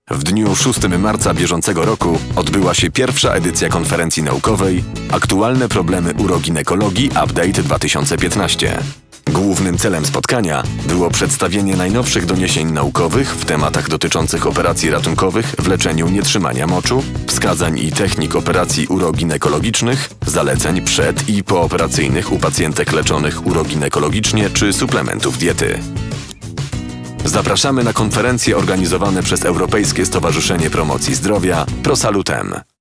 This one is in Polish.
W dniu 6 marca bieżącego roku odbyła się pierwsza edycja konferencji naukowej Aktualne problemy uroginekologii Update 2015. Głównym celem spotkania było przedstawienie najnowszych doniesień naukowych w tematach dotyczących operacji ratunkowych w leczeniu nietrzymania moczu, wskazań i technik operacji uroginekologicznych, zaleceń przed- i pooperacyjnych u pacjentek leczonych uroginekologicznie czy suplementów diety. Zapraszamy na konferencje organizowane przez Europejskie Stowarzyszenie Promocji Zdrowia ProSalutem.